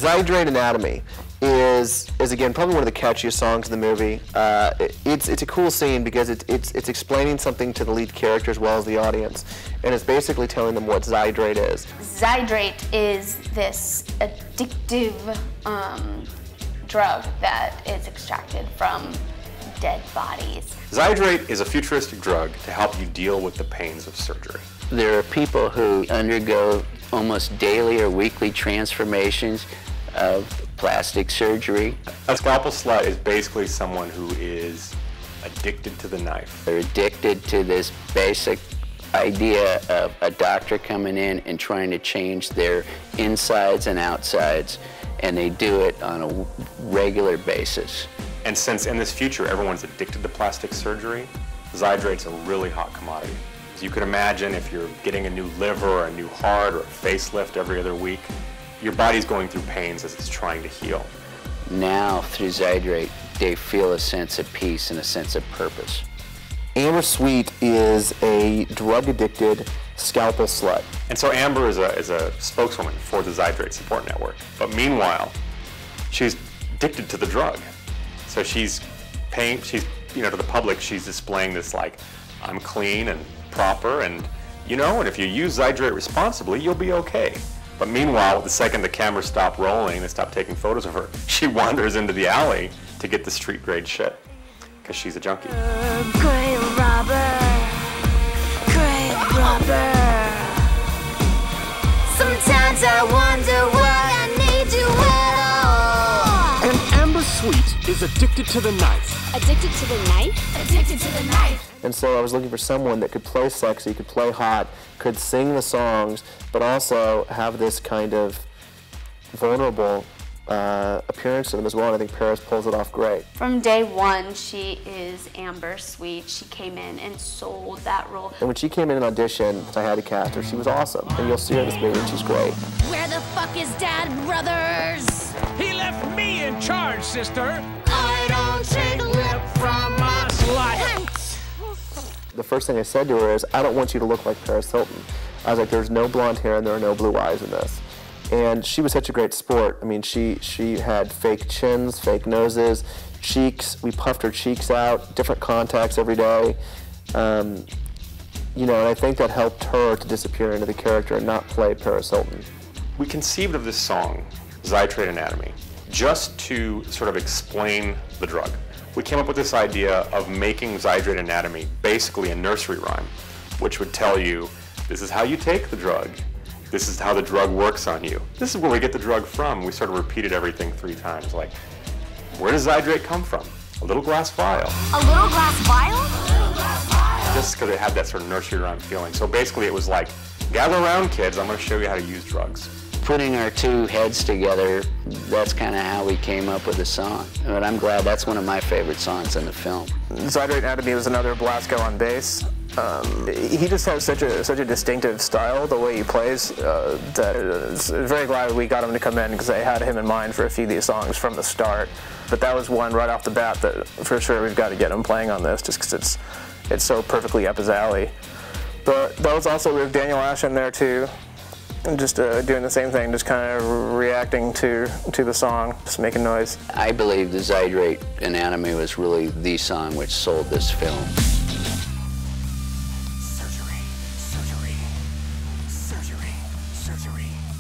Zydrate Anatomy is again probably one of the catchiest songs in the movie. It's a cool scene because it's explaining something to the lead character as well as the audience, and it's basically telling them what Zydrate is. Zydrate is this addictive drug that is extracted from dead bodies. Zydrate is a futuristic drug to help you deal with the pains of surgery. There are people who undergo almost daily or weekly transformations of plastic surgery. A scalpel slut is basically someone who is addicted to the knife. They're addicted to this basic idea of a doctor coming in and trying to change their insides and outsides, and they do it on a regular basis. And since in this future everyone's addicted to plastic surgery, Zydrate's a really hot commodity. As you could imagine, if you're getting a new liver or a new heart or a facelift every other week, your body's going through pains as it's trying to heal. Now, through Zydrate, they feel a sense of peace and a sense of purpose. Amber Sweet is a drug-addicted scalpel slut. And so Amber is a spokeswoman for the Zydrate Support Network. But meanwhile, she's addicted to the drug. So she's paying, to the public, she's displaying this like, I'm clean and proper, and and if you use Zydrate responsibly, you'll be okay. But meanwhile, the second the cameras stop rolling, they stop taking photos of her, she wanders into the alley to get the street grade shit, because she's a junkie. Great robber, great robber. Sometimes I wonder why I need you at all. And Amber Sweet is addicted to the knife. Addicted to the knife? Addicted to the knife. And so I was looking for someone that could play sexy, could play hot, could sing the songs, but also have this kind of vulnerable appearance to them as well, and I think Paris pulls it off great. From day one, she is Amber Sweet. She came in and sold that role. And when she came in an audition, I had to cast her. She was awesome, and you'll see her in this movie, and she's great. Where the fuck is Dad, brothers? He left me in charge, sister. I don't take lip from my slut. The first thing I said to her is, I don't want you to look like Paris Hilton. I was like, there's no blonde hair and there are no blue eyes in this. And she was such a great sport. I mean, she had fake chins, fake noses, cheeks. We puffed her cheeks out, different contacts every day. And I think that helped her to disappear into the character and not play Paris Hilton. We conceived of this song, Zydrate Anatomy, just to sort of explain the drug. We came up with this idea of making Zydrate Anatomy basically a nursery rhyme, which would tell you, this is how you take the drug. This is how the drug works on you. This is where we get the drug from. We sort of repeated everything 3 times, like, where does Zydrate come from? A little glass vial. A little glass vial? A little glass vial. Just because it had that sort of nursery rhyme feeling. So basically it was like, gather around kids, I'm going to show you how to use drugs. Putting our two heads together, that's kind of how we came up with the song. But I'm glad that's one of my favorite songs in the film. Zydrate Anatomy was another Blasco on bass. He just has such a distinctive style, the way he plays, that I'm very glad we got him to come in because I had him in mind for a few of these songs from the start. But that was one right off the bat that for sure we've got to get him playing on this just because it's so perfectly up his alley. But that was also with Daniel Ash in there too. And just doing the same thing, just kind of reacting to the song, just making noise. I believe the Zydrate Anatomy was really the song which sold this film. Surgery, surgery, surgery, surgery.